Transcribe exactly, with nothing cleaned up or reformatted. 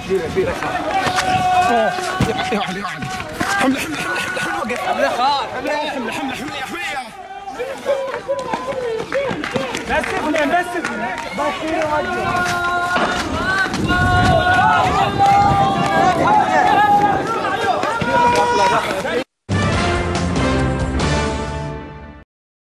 كبيره كبيره خال. يا علي يا علي. حمله حمله حمله حمله وقف. حمله خال حمله حمله حمله حمله يا حميه. بس اثنين بس اثنين. بس